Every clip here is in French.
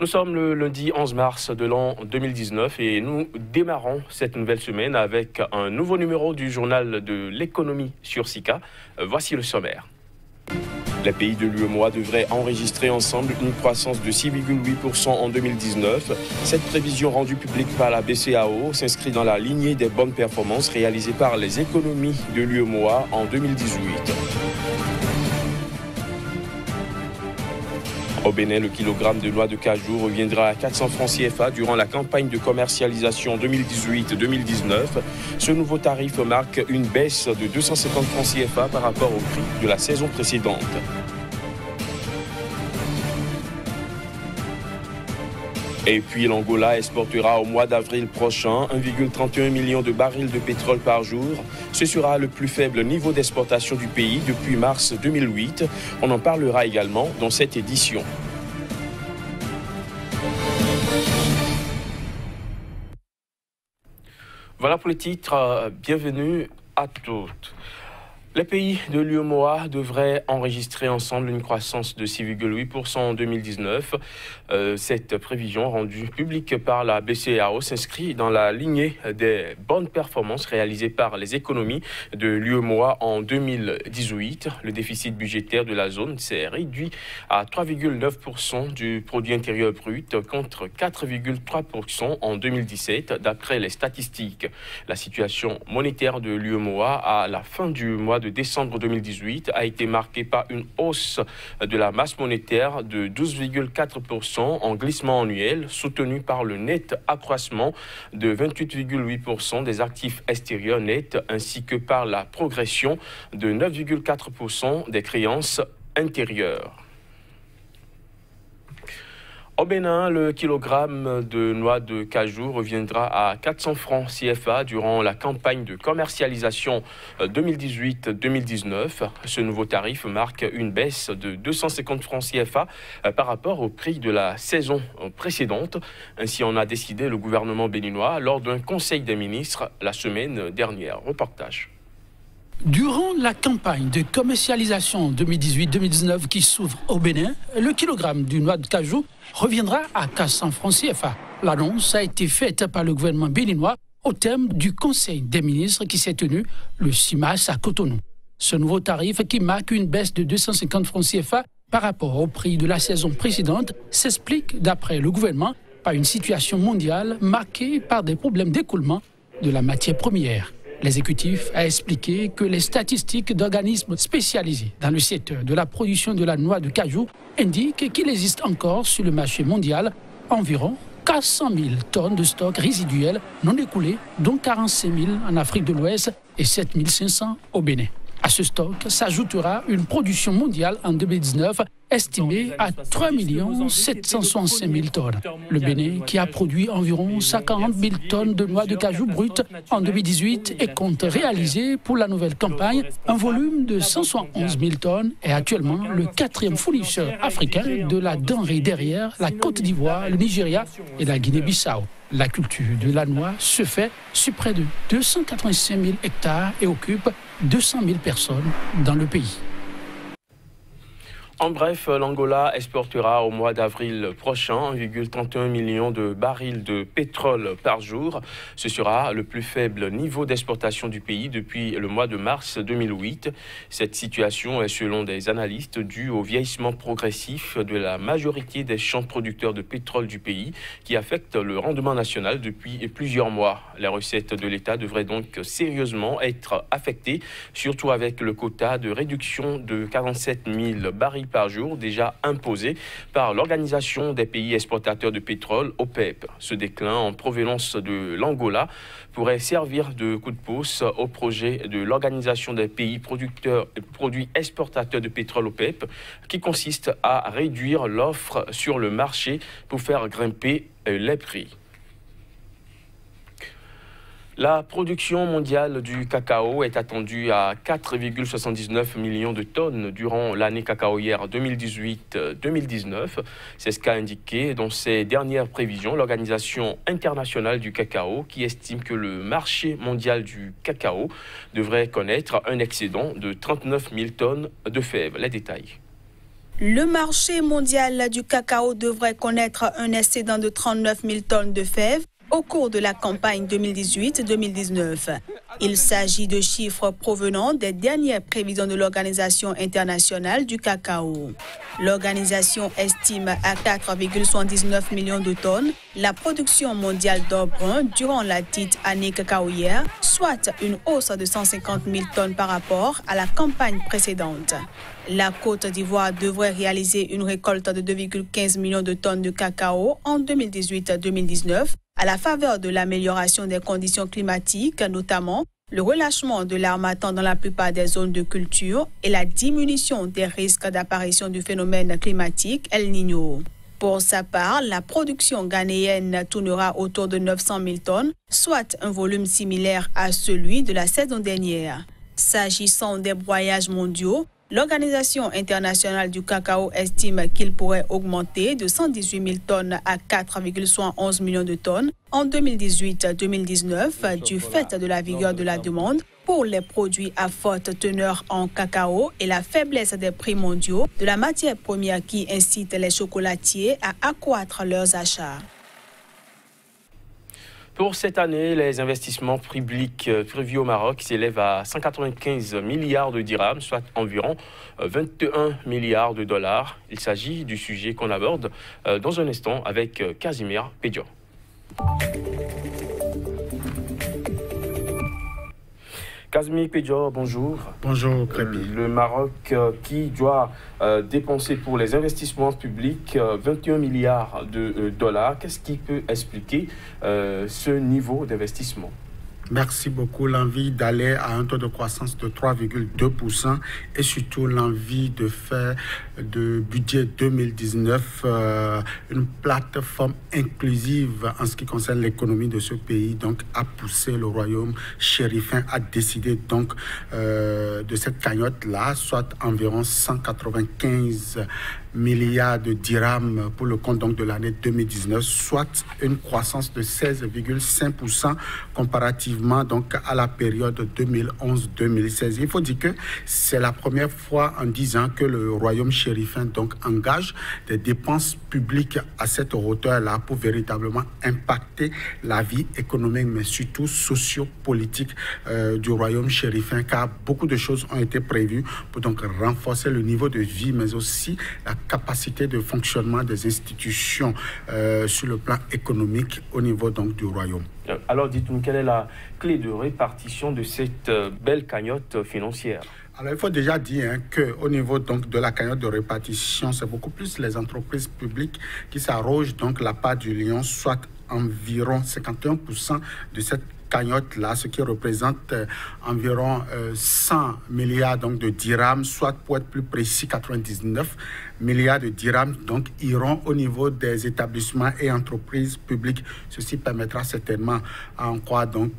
sommes le lundi 11 mars de l'an 2019 et nous démarrons cette nouvelle semaine avec un nouveau numéro du journal de l'économie sur SICA. Voici le sommaire. Les pays de l'UEMOA devraient enregistrer ensemble une croissance de 6,8% en 2019. Cette prévision rendue publique par la BCEAO s'inscrit dans la lignée des bonnes performances réalisées par les économies de l'UEMOA en 2018. Au Bénin, le kilogramme de noix de cajou reviendra à 400 francs CFA durant la campagne de commercialisation 2018-2019. Ce nouveau tarif marque une baisse de 250 francs CFA par rapport au prix de la saison précédente. Et puis l'Angola exportera au mois d'avril prochain 1,31 million de barils de pétrole par jour. Ce sera le plus faible niveau d'exportation du pays depuis mars 2008. On en parlera également dans cette édition. Voilà pour les titres. Bienvenue à toutes. Les pays de l'UEMOA devraient enregistrer ensemble une croissance de 6,8% en 2019. Cette prévision rendue publique par la BCEAO s'inscrit dans la lignée des bonnes performances réalisées par les économies de l'UEMOA en 2018. Le déficit budgétaire de la zone s'est réduit à 3,9% du produit intérieur brut contre 4,3% en 2017 d'après les statistiques. La situation monétaire de l'UEMOA à la fin du mois de décembre 2018 a été marquée par une hausse de la masse monétaire de 12,4% en glissement annuel, soutenu par le net accroissement de 28,8% des actifs extérieurs nets, ainsi que par la progression de 9,4% des créances intérieures. Au Bénin, le kilogramme de noix de cajou reviendra à 400 francs CFA durant la campagne de commercialisation 2018-2019. Ce nouveau tarif marque une baisse de 250 francs CFA par rapport au prix de la saison précédente. Ainsi en a décidé le gouvernement béninois lors d'un conseil des ministres la semaine dernière. Reportage. Durant la campagne de commercialisation 2018-2019 qui s'ouvre au Bénin, le kilogramme du noix de cajou reviendra à 400 francs CFA. L'annonce a été faite par le gouvernement béninois au terme du Conseil des ministres qui s'est tenu le 6 mars à Cotonou. Ce nouveau tarif qui marque une baisse de 250 francs CFA par rapport au prix de la saison précédente s'explique, d'après le gouvernement, par une situation mondiale marquée par des problèmes d'écoulement de la matière première. L'exécutif a expliqué que les statistiques d'organismes spécialisés dans le secteur de la production de la noix de cajou indiquent qu'il existe encore sur le marché mondial environ 400 000 tonnes de stocks résiduels non écoulés, dont 45 000 en Afrique de l'Ouest et 7 500 au Bénin. À ce stock s'ajoutera une production mondiale en 2019 estimée à 3 765 000 tonnes. Le Bénin, qui a produit environ 50 000 tonnes de noix de cajou brutes en 2018 et compte réaliser pour la nouvelle campagne un volume de 171 000 tonnes, est actuellement le quatrième fournisseur africain de la denrée derrière la Côte d'Ivoire, le Nigeria et la Guinée-Bissau. La culture de la noix se fait sur près de 285 000 hectares et occupe 200 000 personnes dans le pays. En bref, l'Angola exportera au mois d'avril prochain 1,31 million de barils de pétrole par jour. Ce sera le plus faible niveau d'exportation du pays depuis le mois de mars 2008. Cette situation est, selon des analystes, due au vieillissement progressif de la majorité des champs producteurs de pétrole du pays qui affecte le rendement national depuis plusieurs mois. Les recettes de l'État devraient donc sérieusement être affectées, surtout avec le quota de réduction de 47 000 barils par jour déjà imposé par l'Organisation des pays exportateurs de pétrole, OPEP. Ce déclin en provenance de l'Angola pourrait servir de coup de pouce au projet de l'Organisation des pays produits exportateurs de pétrole, OPEP, qui consiste à réduire l'offre sur le marché pour faire grimper les prix. La production mondiale du cacao est attendue à 4,79 millions de tonnes durant l'année cacaoyère 2018-2019. C'est ce qu'a indiqué dans ses dernières prévisions l'Organisation internationale du cacao qui estime que le marché mondial du cacao devrait connaître un excédent de 39 000 tonnes de fèves. Les détails. Le marché mondial du cacao devrait connaître un excédent de 39 000 tonnes de fèves au cours de la campagne 2018-2019. Il s'agit de chiffres provenant des dernières prévisions de l'Organisation internationale du cacao. L'organisation estime à 4,79 millions de tonnes la production mondiale d'or brun durant la dite année cacaoyère, soit une hausse de 150 000 tonnes par rapport à la campagne précédente. La Côte d'Ivoire devrait réaliser une récolte de 2,15 millions de tonnes de cacao en 2018-2019, à la faveur de l'amélioration des conditions climatiques, notamment le relâchement de l'harmattan dans la plupart des zones de culture et la diminution des risques d'apparition du phénomène climatique El Niño. Pour sa part, la production ghanéenne tournera autour de 900 000 tonnes, soit un volume similaire à celui de la saison dernière. S'agissant des broyages mondiaux, l'Organisation internationale du cacao estime qu'il pourrait augmenter de 118 000 tonnes à 4,71 millions de tonnes en 2018-2019 du fait de la vigueur de la demande pour les produits à forte teneur en cacao et la faiblesse des prix mondiaux de la matière première qui incite les chocolatiers à accroître leurs achats. Pour cette année, les investissements publics prévus au Maroc s'élèvent à 195 milliards de dirhams, soit environ 21 milliards de dollars. Il s'agit du sujet qu'on aborde dans un instant avec Casimir Pédior. Casimir Pédior, bonjour. Bonjour, Crépi. Le Maroc qui doit dépenser pour les investissements publics 21 milliards de dollars. Qu'est-ce qui peut expliquer ce niveau d'investissement? Merci beaucoup. L'envie d'aller à un taux de croissance de 3,2% et surtout l'envie de faire de budget 2019 une plateforme inclusive en ce qui concerne l'économie de ce pays, donc a poussé le royaume chérifin à décider donc de cette cagnotte-là, soit environ 195 milliards de dirhams pour le compte donc de l'année 2019, soit une croissance de 16,5% comparativement donc à la période 2011-2016. Il faut dire que c'est la première fois en 10 ans que le royaume chérifin donc engage des dépenses publiques à cette hauteur-là pour véritablement impacter la vie économique mais surtout socio-politique du royaume chérifin, car beaucoup de choses ont été prévues pour donc renforcer le niveau de vie mais aussi la capacité de fonctionnement des institutions sur le plan économique au niveau donc du royaume. Alors dites-nous, quelle est la clé de répartition de cette belle cagnotte financière? Alors, il faut déjà dire qu'au niveau donc, de la cagnotte de répartition, c'est beaucoup plus les entreprises publiques qui s'arrogent donc la part du lion, soit environ 51% de cette cagnotte-là, ce qui représente environ 100 milliards donc, de dirhams, soit pour être plus précis, 99 milliards de dirhams donc, iront au niveau des établissements et entreprises publiques. Ceci permettra certainement à en croire donc,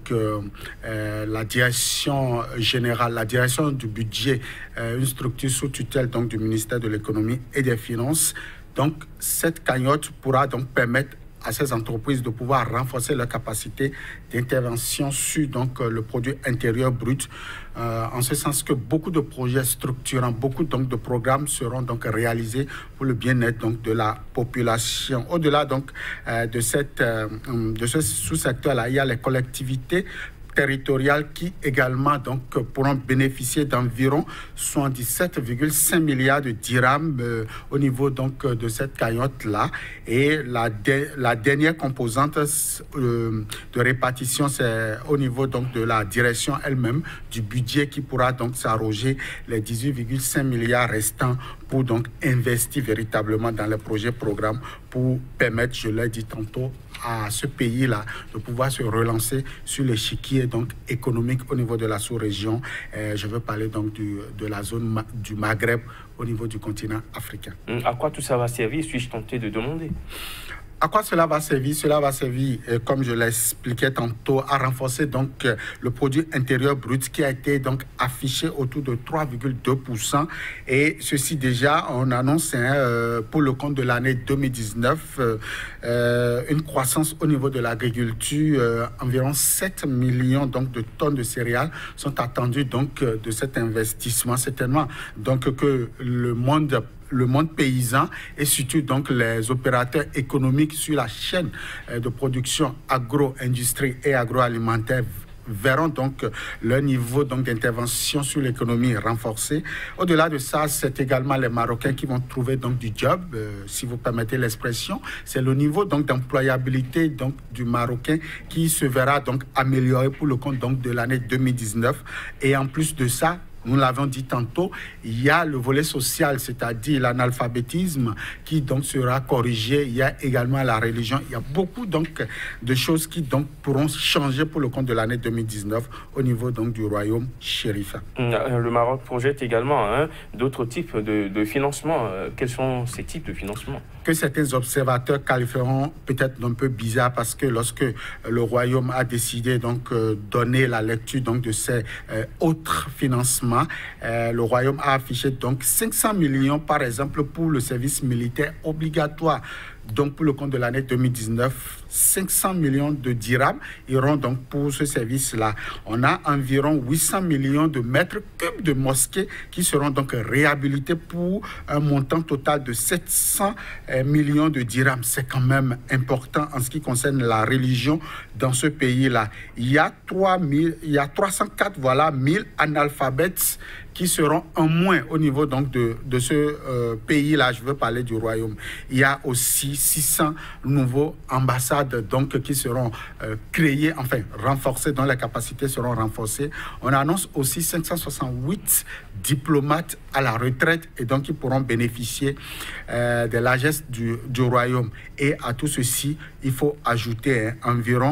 la direction générale, la direction du budget, une structure sous tutelle donc, du ministère de l'économie et des finances. Donc, cette cagnotte pourra donc permettre à ces entreprises de pouvoir renforcer leur capacité d'intervention sur donc, le produit intérieur brut, en ce sens que beaucoup de projets structurants, beaucoup donc, de programmes seront donc réalisés pour le bien-être donc, de la population. Au-delà donc, de ce sous-secteur-là, il y a les collectivités territoriales qui également donc, pourront bénéficier d'environ 77,5 milliards de dirhams au niveau donc, de cette cagnotte-là. Et la dernière composante de répartition, c'est au niveau donc, de la direction elle-même du budget qui pourra donc s'arroger les 18,5 milliards restants pour donc investir véritablement dans les projets programmes pour permettre, je l'ai dit tantôt, à ce pays-là de pouvoir se relancer sur l'échiquier donc économique au niveau de la sous-région. Je veux parler donc de la zone du Maghreb au niveau du continent africain. À quoi tout ça va servir, suis-je tenté de demander? À quoi cela va servir? Cela va servir, comme je l'expliquais tantôt, à renforcer donc le produit intérieur brut qui a été donc affiché autour de 3,2%. Et ceci déjà, on annonce pour le compte de l'année 2019 une croissance au niveau de l'agriculture. Environ 7 millions donc, de tonnes de céréales sont attendues donc, de cet investissement. Certainement donc, que le monde le monde paysan et surtout donc les opérateurs économiques sur la chaîne de production agro-industrie et agroalimentaire verront donc leur niveau d'intervention sur l'économie renforcé. Au-delà de ça, c'est également les Marocains qui vont trouver donc du job, si vous permettez l'expression. C'est le niveau donc d'employabilité donc du Marocain qui se verra donc amélioré pour le compte donc de l'année 2019. Et en plus de ça, nous l'avons dit tantôt, il y a le volet social, c'est-à-dire l'analphabétisme qui donc sera corrigé. Il y a également la religion. Il y a beaucoup donc de choses qui donc pourront changer pour le compte de l'année 2019 au niveau donc du royaume chérifin. Le Maroc projette également d'autres types de financement. Quels sont ces types de financement? Que certains observateurs qualifieront peut-être d'un peu bizarre parce que lorsque le royaume a décidé donc donner la lecture donc de ces autres financements, le royaume a affiché donc 500 millions par exemple pour le service militaire obligatoire. Donc, pour le compte de l'année 2019, 500 millions de dirhams iront donc pour ce service-là. On a environ 800 millions de mètres cubes de mosquées qui seront donc réhabilités pour un montant total de 700 millions de dirhams. C'est quand même important en ce qui concerne la religion dans ce pays-là. Il y a 304 000 analphabètes qui seront en moins au niveau donc de ce pays-là. Je veux parler du royaume. Il y a aussi 600 nouveaux ambassades donc qui seront créées, enfin renforcées, dont les capacités seront renforcées. On annonce aussi 568 diplomates à la retraite et donc qui pourront bénéficier de largesses du royaume. Et à tout ceci, il faut ajouter environ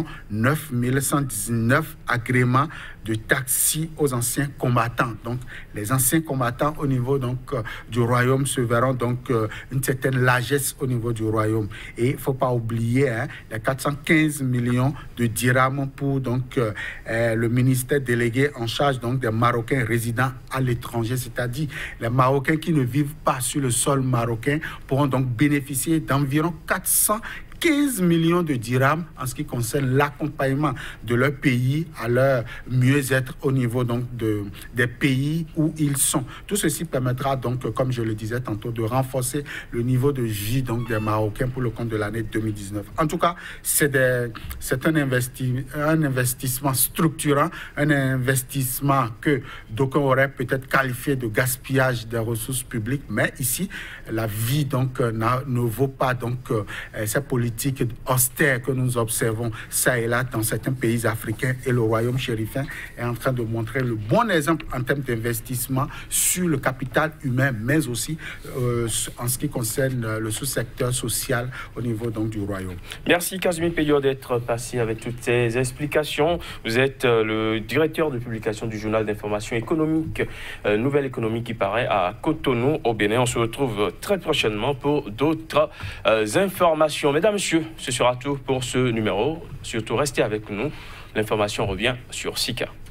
9119 agréments de taxis aux anciens combattants. Donc, les anciens combattants au niveau donc, du royaume se verront donc une certaine largesse au niveau du royaume. Et il ne faut pas oublier les 415 millions de dirhams pour donc, le ministère délégué en charge donc, des Marocains résidant à l'étranger, c'est-à-dire les Marocains qui ne vivent pas sur le sol marocain pourront donc bénéficier d'environ 415 millions de dirhams en ce qui concerne l'accompagnement de leur pays à leur mieux-être au niveau donc des pays où ils sont. Tout ceci permettra donc, comme je le disais tantôt, de renforcer le niveau de vie donc, des Marocains pour le compte de l'année 2019. En tout cas, c'est un investissement structurant, un investissement que d'aucuns auraient peut-être qualifié de gaspillage des ressources publiques, mais ici, la vie donc, ne vaut pas donc, ces politiques austères que nous observons ça et là dans certains pays africains, et le royaume chérifin est en train de montrer le bon exemple en termes d'investissement sur le capital humain, mais aussi en ce qui concerne le sous-secteur social au niveau donc, du royaume. Merci Casimir Peyo d'être passé avec toutes ces explications. Vous êtes le directeur de publication du journal d'information économique Nouvelle Économie qui paraît à Cotonou au Bénin. On se retrouve très prochainement pour d'autres informations. Mesdames, messieurs, ce sera tout pour ce numéro. Surtout, restez avec nous. L'information revient sur Sika.